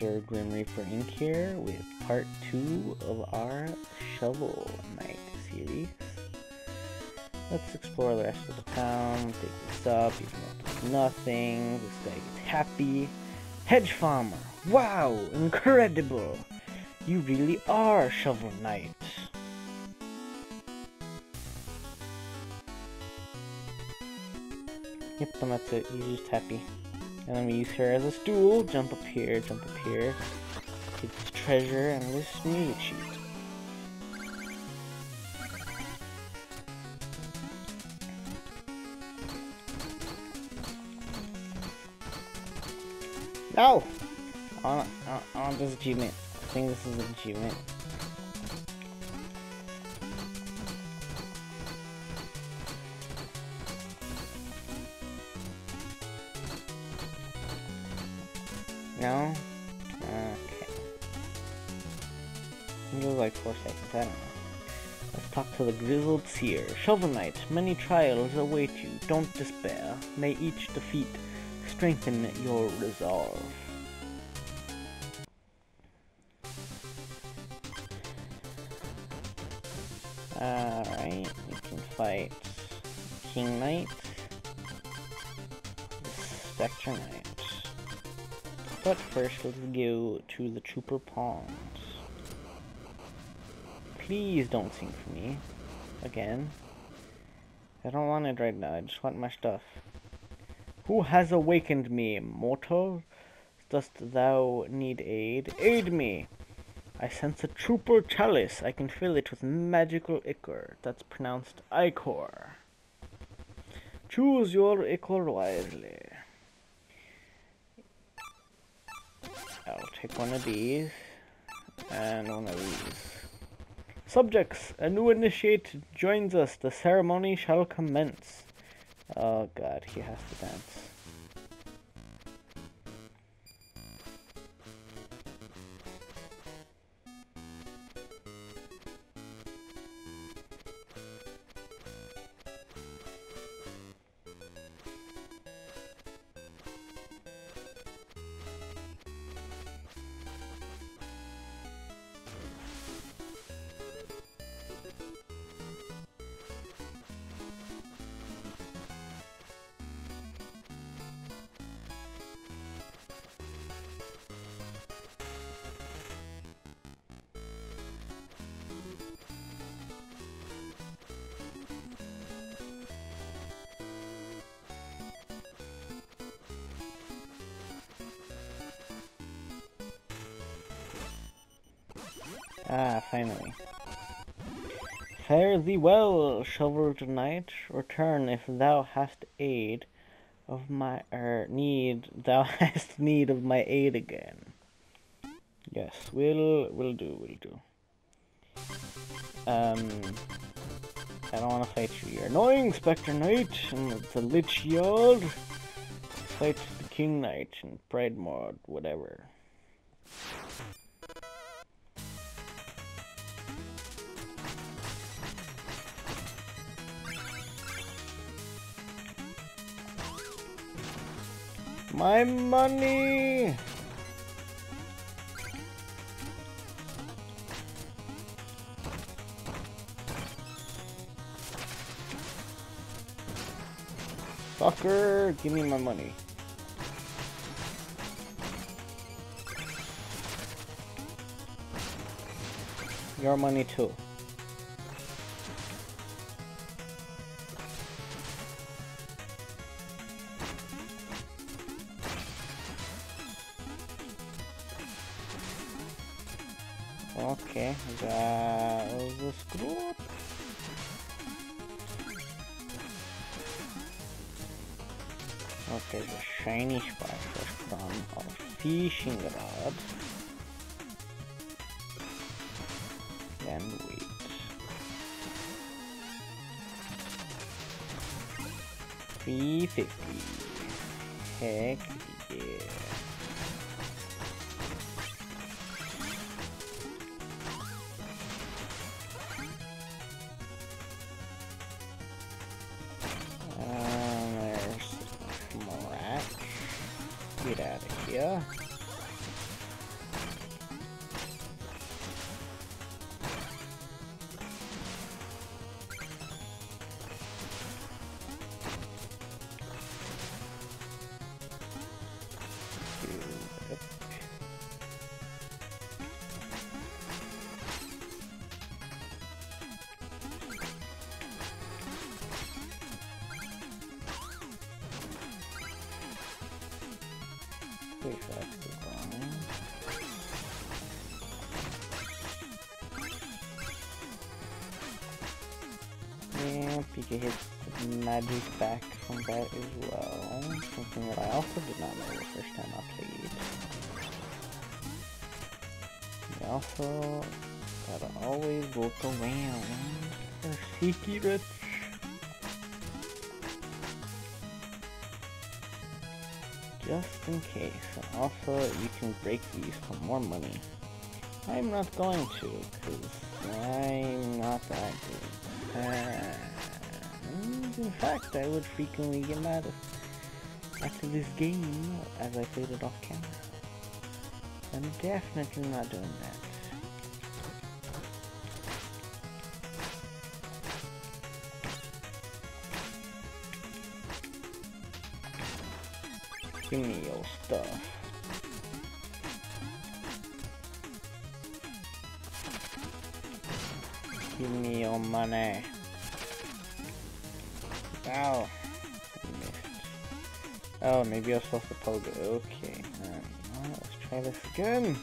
Sir Grim Reaper Inc. here with part 2 of our Shovel Knight series. Let's explore the rest of the town, take this up, even though there's nothing. This guy gets happy. Hedge Farmer! Wow! Incredible! You really are Shovel Knight! Yep, and that's it. He's just happy. And then we use her as a stool. Jump up here, take this treasure and this music sheet. No! I want this achievement. I think this is an achievement. No? Okay. It goes like 4 seconds, I don't know. Let's talk to the grizzled seer. Shovel Knight, many trials await you. Don't despair. May each defeat strengthen your resolve. Alright, we can fight King Knight, Spectre Knight. But first, let's go to the Trooper Ponds. Please don't sing for me. Again. I don't want it right now, I just want my stuff. Who has awakened me, mortal? Dost thou need aid? Aid me! I sense a Trooper Chalice. I can fill it with magical ichor. That's pronounced ichor. Choose your ichor wisely. I'll take one of these, and one of these. Subjects, a new initiate joins us. The ceremony shall commence. Oh god, he has to dance. Ah, finally. Fare thee well, Shoveled Knight. Return if thou hast aid of my thou hast need of my aid again. Yes, will do. I don't want to fight you. You're annoying, Spectre Knight, and the Lich Yard. Fight the King Knight and Pride Mod, whatever. My money! Fucker, give me my money. Your money too. Okay, that was the screw up. Okay, the shiny sparkles from our fishing rod. Then wait. $3.50. Heck yeah. There's Morak. Get out of here. Yep, you can hit the magic back from that as well. Something that I also did not know the first time I played. You also gotta always look around for secrets. Just in case. And also, you can break these for more money. I'm not going to, because I'm not that good. And in fact, I would frequently get mad after this game as I played it off camera. I'm definitely not doing that. Give me your stuff. Give me your money. Ow. I missed. Oh, maybe I was supposed to poke it. Okay. Alright, let's try this again.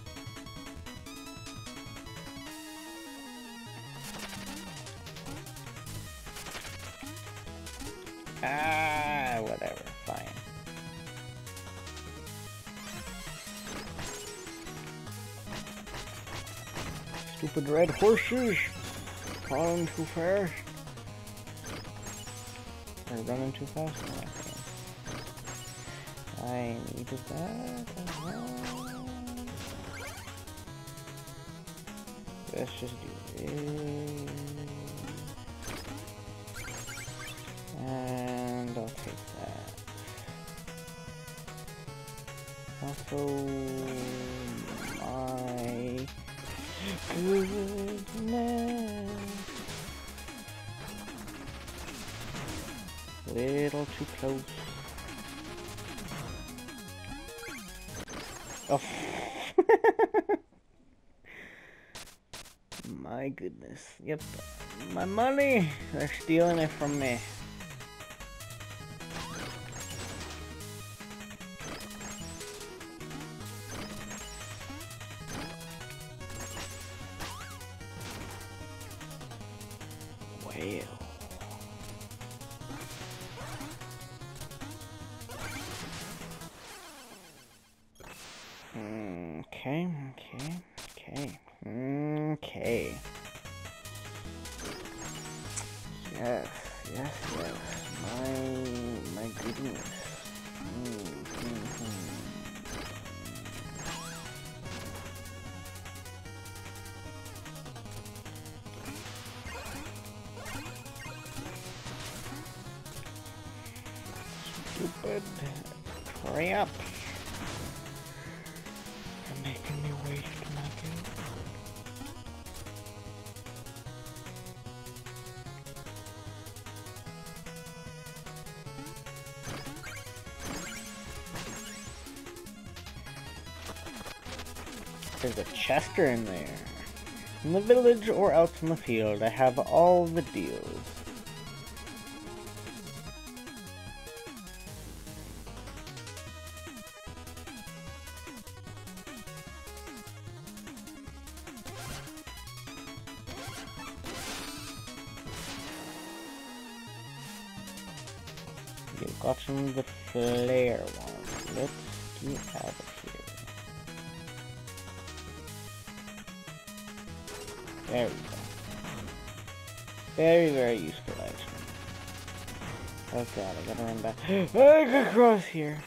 Ah, whatever. Fine. Stupid red horses! Falling too fast. Or running too fast. I needed that as well. Let's just do this. And I'll take that. Also, my goodness. Little too close. Oh. My goodness. Yep. My money! They're stealing it from me. Well. Okay. Yes. My goodness. Stupid crap. You're making me waste my gold. There's a Chester in there. In the village or out in the field, I have all the deals. You've gotten the flare one. Let's get out of here. There we go. Very, very useful item. Oh god, I gotta run back. I could cross here.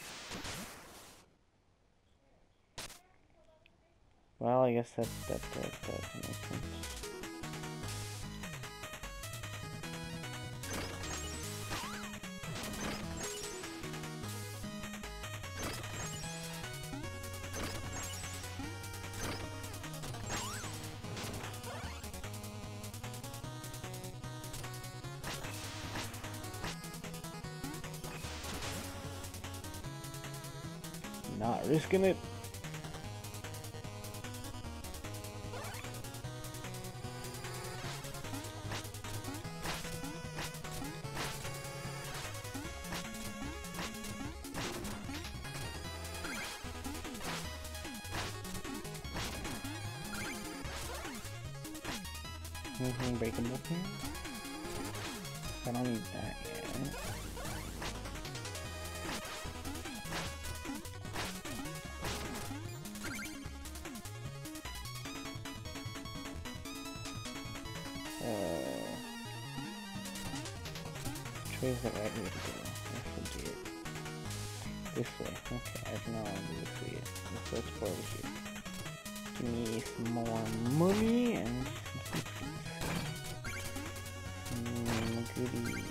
Well, I guess that makes sense. Not risking it. Anything breakable here? I don't need that yet. Which way is the right way to go? I forget. This way. Okay, I don't know how to do this way yet. Let's explore over here. Give me some more money and some goodies.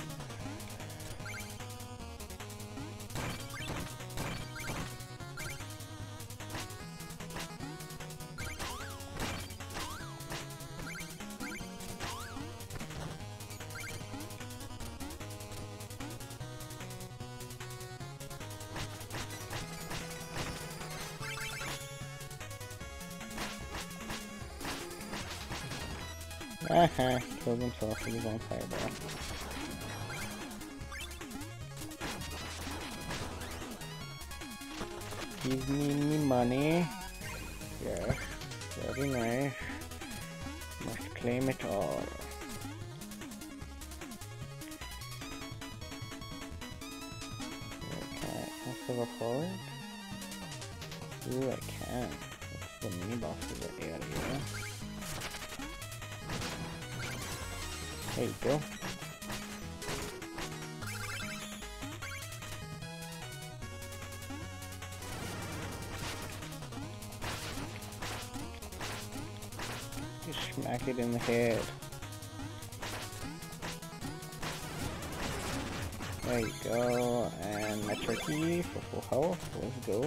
Aha, killed himself with his own fireball. Give me money. Yes, very nice. Must claim it all. Okay, let's go forward. Ooh, I can. What's the mini bosses area? There you go. Just smack it in the head. There you go. And my turkey for full health. Let's go.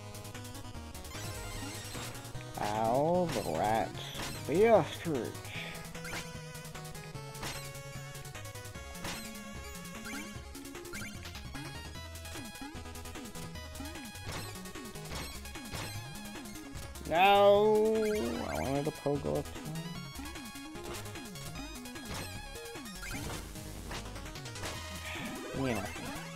Ow, the rat. The ostrich. No, I wanted a pogo up top. You know.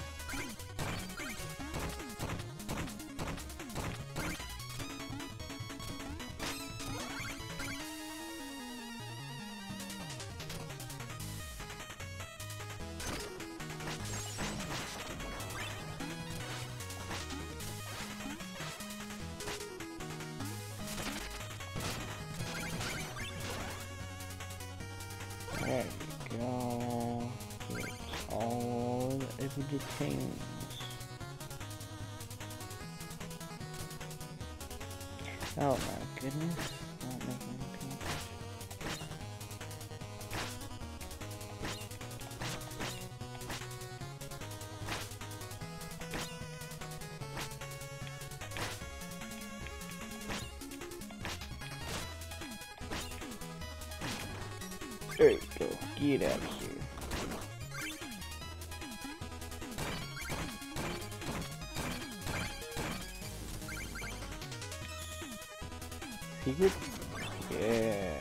There we go. Get all the everyday things. Oh my goodness. Not making any pink. There you go. Get out of here. Secret? Yeah.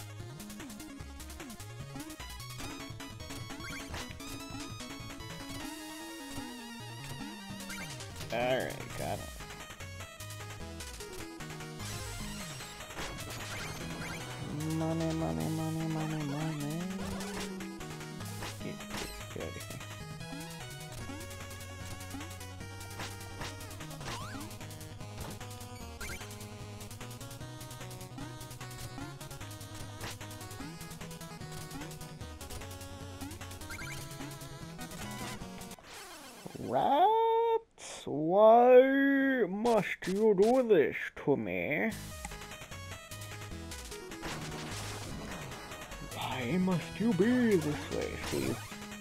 Alright, got it. Money, money, money, money, money. Get out of here. Rats, why must you do this to me? Why must you be this way, Steve?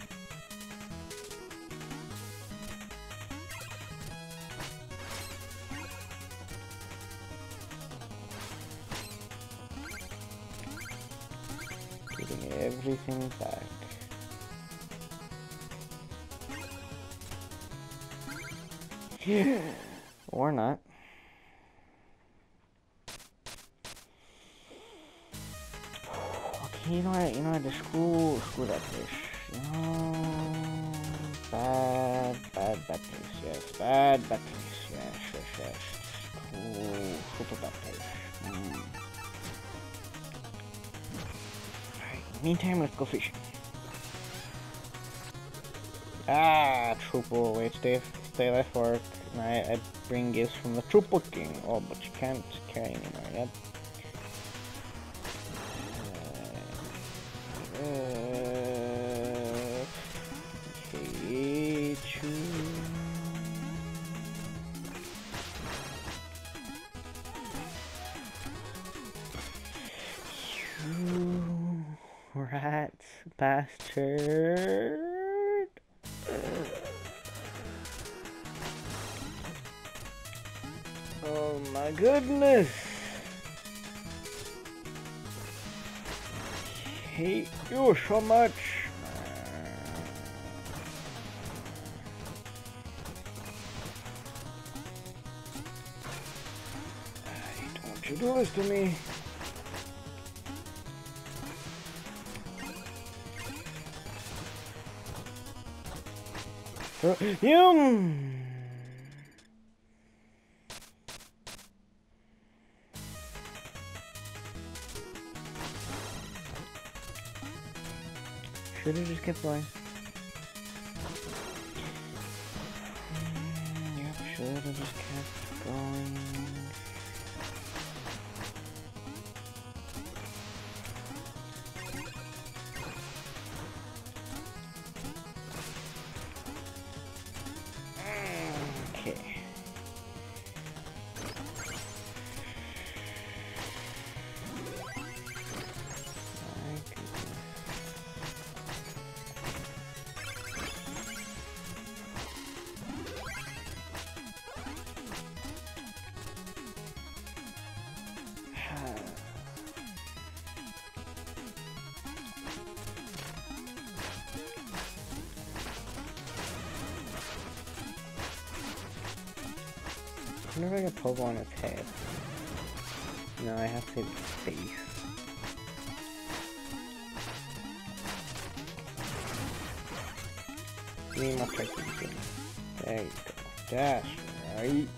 Getting everything back. Or not. Okay, you know what, just screw that fish. You know, bad place, yes, bad place, yes. Super bad place. Alright, meantime, let's go fishing. Ah, Trooper, wait, stay there for it. I bring gifts from the Trooper King. Oh, but you can't carry anymore, yep. Okay, rat bastard. Oh my goodness. Hate you so much. Don't you do this to me. You. Should have just kept going. Yep, should have just kept going. Okay. I wonder if I can poke on its head. No, I have to hit its face. Give me my turkey skin. There you go. That's right.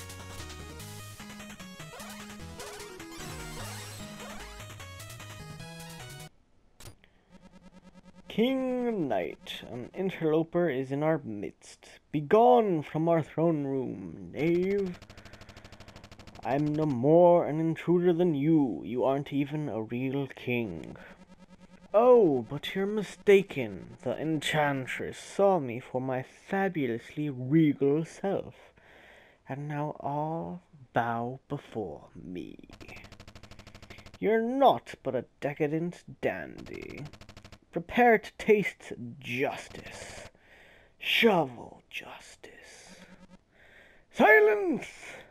King Knight, an interloper is in our midst. Begone from our throne room, knave. I'm no more an intruder than you. You aren't even a real king. Oh, but you're mistaken. The enchantress saw me for my fabulously regal self, and now all bow before me. You're naught but a decadent dandy. Prepare to taste justice. Shovel justice. Silence!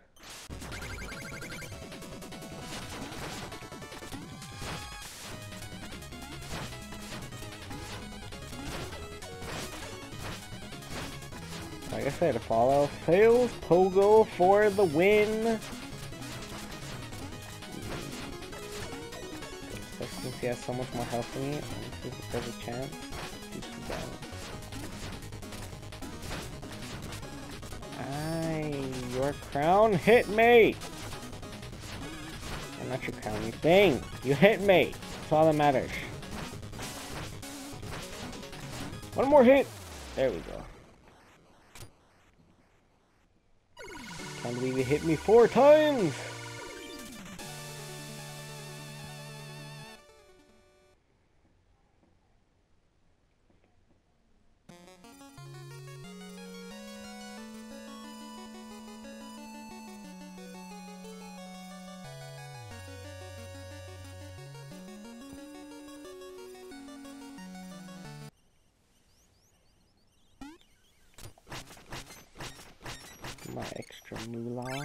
Like I said, follow fails Pogo for the win. Especially since he has so much more health than me, and this is the perfect chance to do some damage. Your crown hit me! And not your crown, you thing! You hit me! That's all that matters. One more hit! There we go. Can't believe you hit me 4 times! My extra moolah.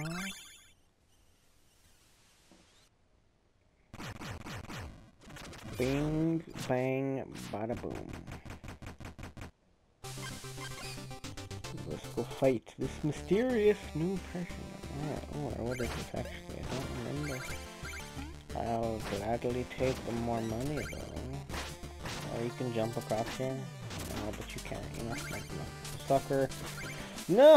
Bing, bang, bada boom. Let's go fight this mysterious new person. Oh, what is this actually? I don't remember. I'll gladly take the more money though. Or you can jump across here. No, but you can't. You're not smart enough. Sucker. No!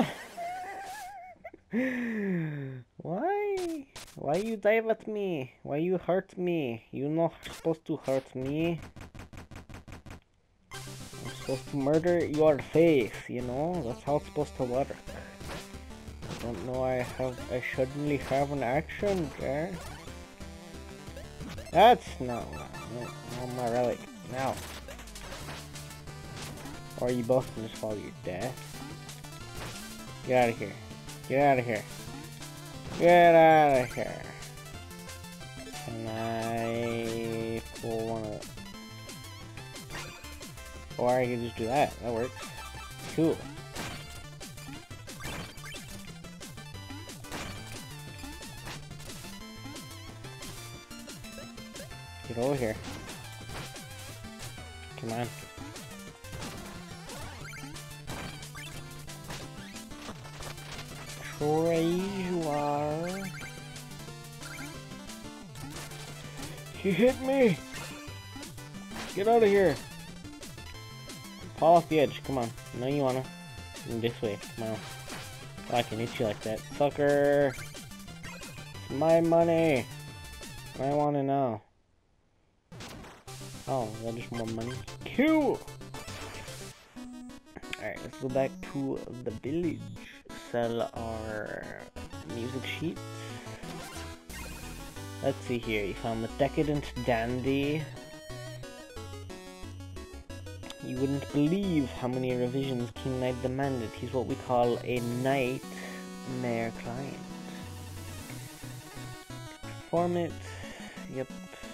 Why? Why you dive at me? Why you hurt me? You not supposed to hurt me. I'm supposed to murder your face, you know? That's how it's supposed to work. I don't know, I suddenly have an accent there. That's no my relic. Now. Or you both can just follow your death. Get out of here. Get out of here. Get out of here. Can I pull one of... Or I can just do that. That works. Cool. Get over here. Come on. Treasure. He hit me! Get out of here! Fall off the edge, come on. No, you wanna. This way, come on. Oh, I can hit you like that. Sucker! It's my money! I wanna know. Oh, is that just more money? Cool! Alright, let's go back to the village. Sell our music sheets. Let's see here, you found the Decadent Dandy. You wouldn't believe how many revisions King Knight demanded. He's what we call a nightmare client. Perform it. Yep.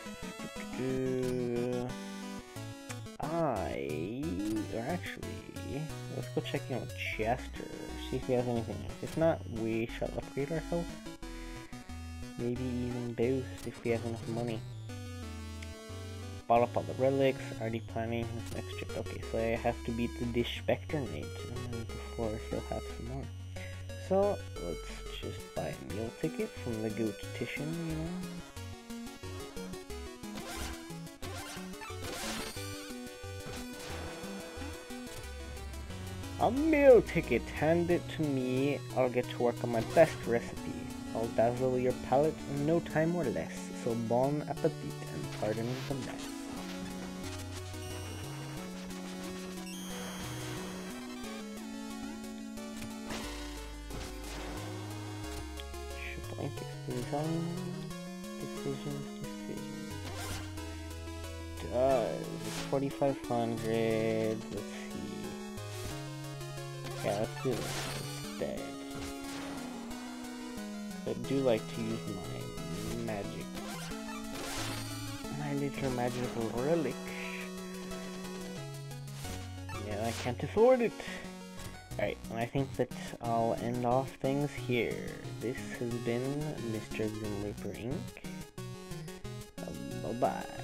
Or actually, let's go check in with Chester. See if he has anything. If not, we shall upgrade our health. Maybe even boost if we have enough money. Bought up all the relics, already planning this next trip. Okay, so I have to beat the Dish Spectre Knight before he'll have some more. So, let's just buy a meal ticket from the Goatitian, you know? A meal ticket! Hand it to me, I'll get to work on my best recipe. I'll dazzle your palate in no time or less, so bon appetit and pardon the mess. Decisions. Does 4,500. Let's see. Yeah, let's do this instead. I do like to use my magic. My little magical relic. Yeah, I can't afford it. Alright, and I think that I'll end off things here. This has been Mr. Grim Reaper Inc. Bye-bye.